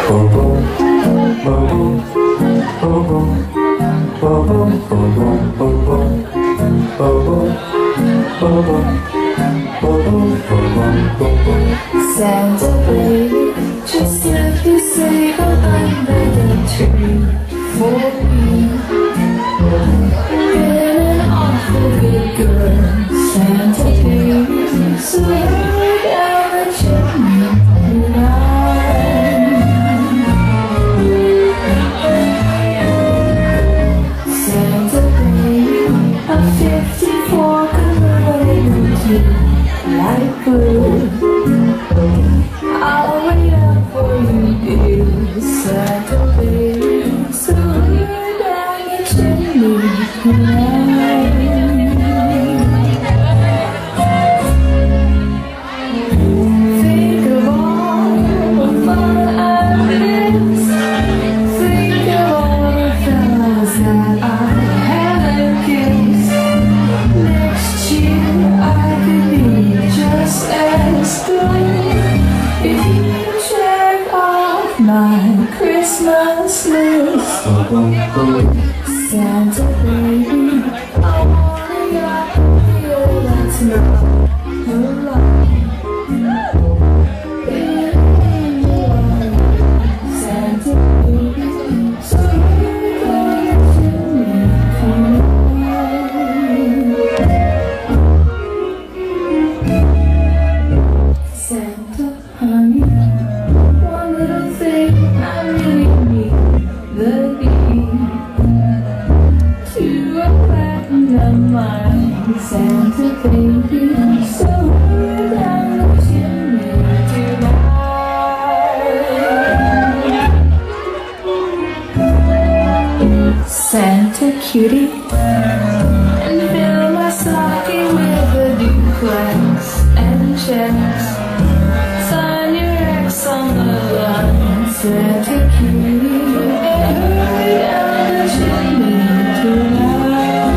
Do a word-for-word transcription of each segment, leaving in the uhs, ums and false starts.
Santa baby, just let me say I'm under the tree for me. Been an awful good girl, Santa baby, so hurry down the chimney tonight. Santa baby, a fifty-four convertible to light blue. I'll wait up for you, dear Santa baby, so hurry down the chimney tonight. Think of all the fun I've missed. Think of all the fellas that I haven't kissed. Next year I could be just as good if you check off my Christmas list. Santa baby, I wanna get the old that's not alive. Santa baby, so you go to me tonight. Santa honey, one little thing I really need, the key to a platinum mine. Santa baby, so hurry down the chimney tonight. Santa cutie, and fill my stocking with a duplex and checks. Sign your ex on the line, Santa cutie, and hurry down the chimney tonight.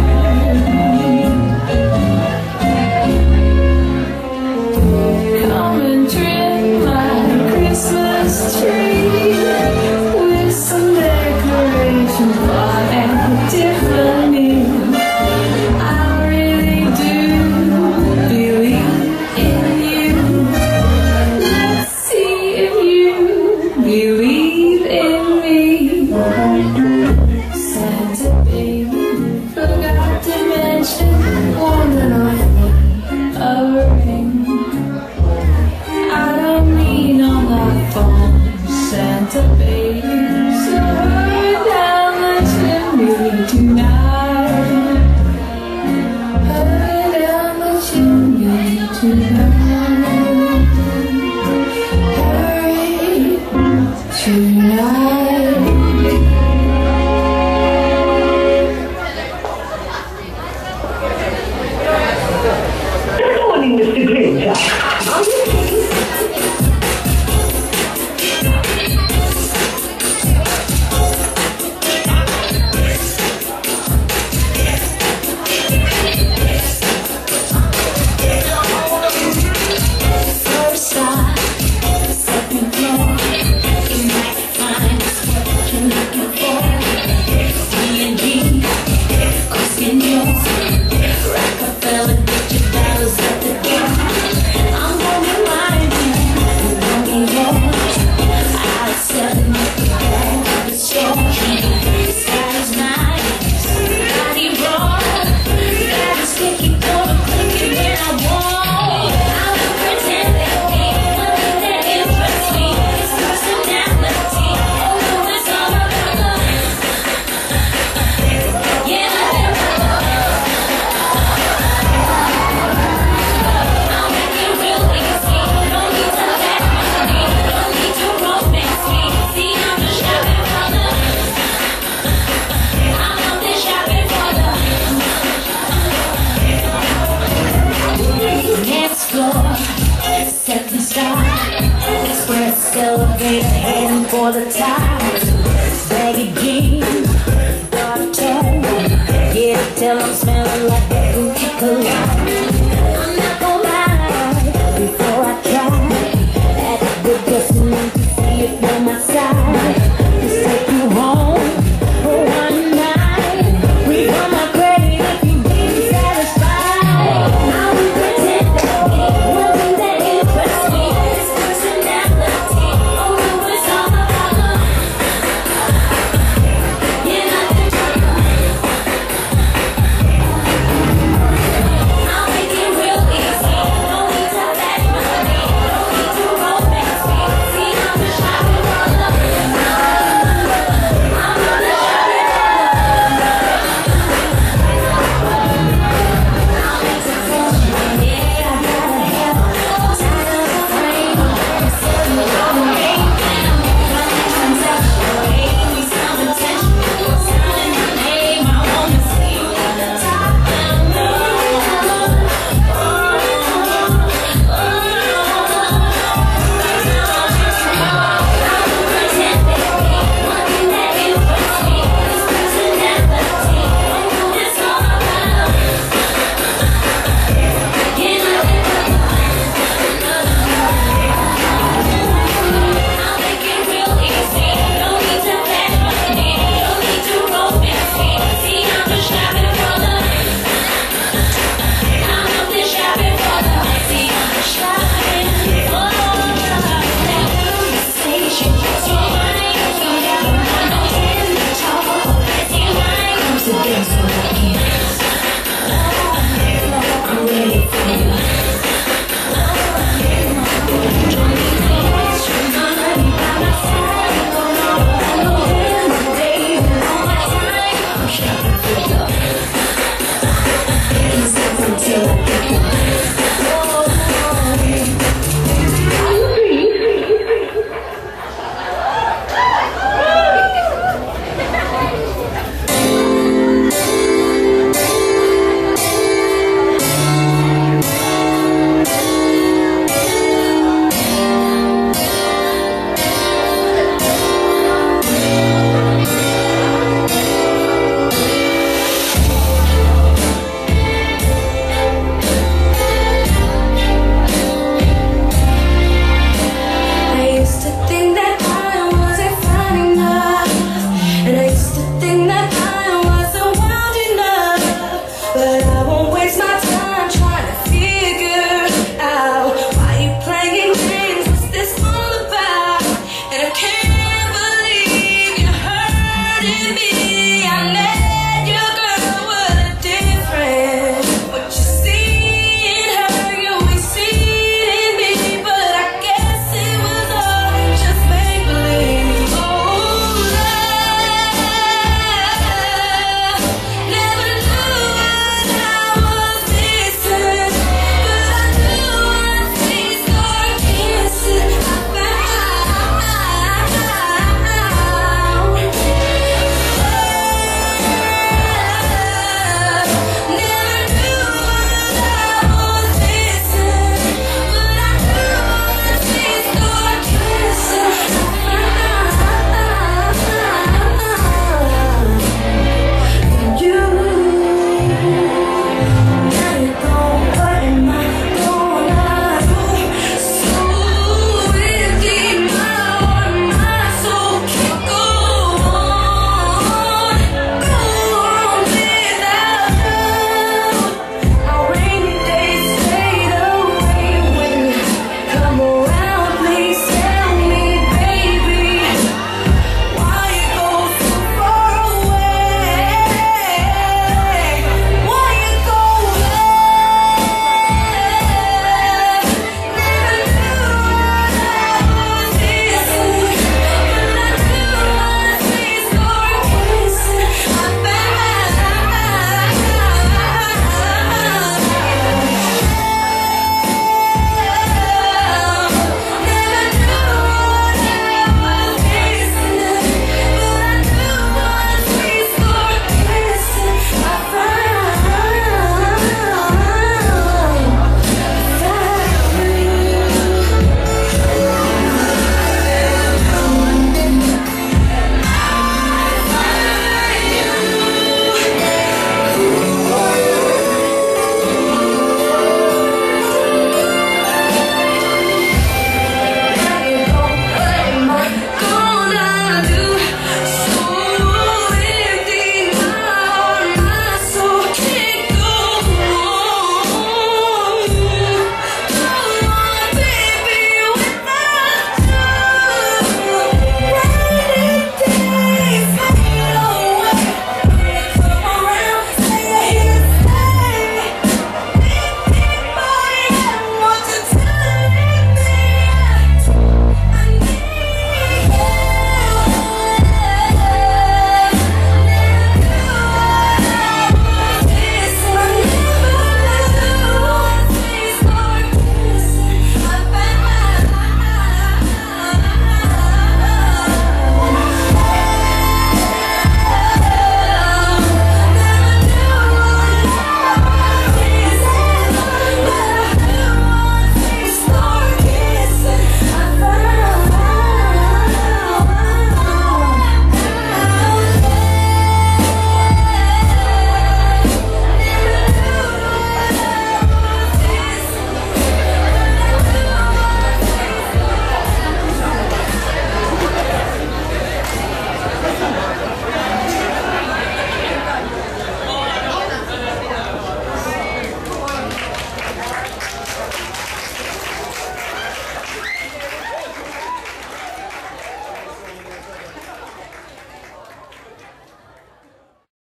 Come and trim my Christmas tree with some decorations bought at Tiffany. I really do believe in you. Let's see if you believe in me. Santa baby, forgot to mention one little thing, a ring. I don't mean on the phone, Santa baby, so hurry down the chimney tonight. Hurry down the chimney tonight. Hurry tonight. Good morning, Mister Grinch. Are you ready? First star, second floor, you might find what you're looking for. D and G, Christian Jones, Rockefeller, get your dollars at the door. I'm gonna remind you, you won't be yours. I'll sell it at the back of the store. The sky is nice, body raw, got a sticky door, clicking when I walk. I will pretend that we nothing that interests me. It's personality, although it's all about love. Yeah, I'll make it real easy. Don't need to catch me, don't need to romance me. See, I'm just shopping for the, I'm out there shopping for the next floor, second star. Express elevator heading for the top. Baggy jeans, dark tone. Yeah, tell 'em smelling like that Gucci cologne.